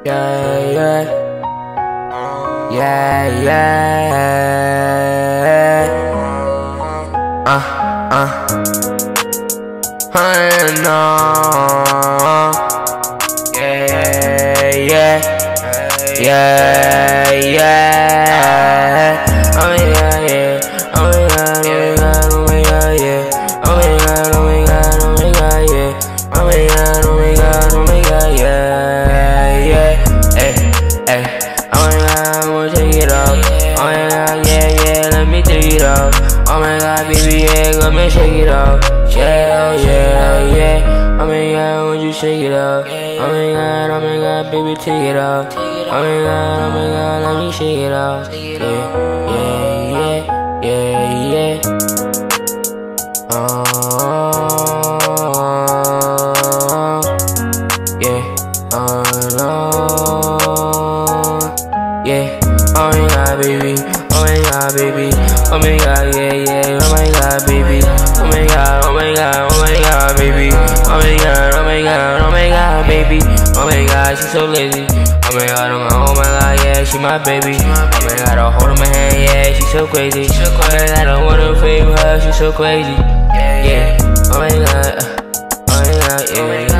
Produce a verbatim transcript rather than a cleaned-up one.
Yeah, yeah, yeah, yeah. Uh, uh. I know. Yeah, yeah, yeah, yeah. Oh my God, yeah. Oh my God, oh my God, oh my God, yeah. Oh my God, oh my God, oh my God, yeah. Oh my God, oh my God, oh my God, yeah, yeah. Hey, hey. Oh my God, I wanna take it off. Oh my God, yeah, yeah, let me take it off. Oh my God, baby, yeah, let me shake it off. Yeah, yeah, yeah. Oh my God, won't you shake it off? Oh my God, oh my God, baby, take it off. Oh my God, oh my God, let me shake it off. Yeah, yeah, yeah, yeah, yeah. Oh, yeah, oh no, yeah. Oh my God, baby, oh my God, baby, oh my God, yeah, yeah, oh my God, baby, oh my God, oh my God, oh my God, baby, oh my God, oh my God, oh my God, baby, oh my God, she's so lazy. Oh my God, oh my, oh my God, yeah, she my baby. Oh my God, I hold her my hand, yeah, she's so crazy. Oh my God, I wanna favor her, she's so crazy. Yeah, oh my God, oh my God, yeah.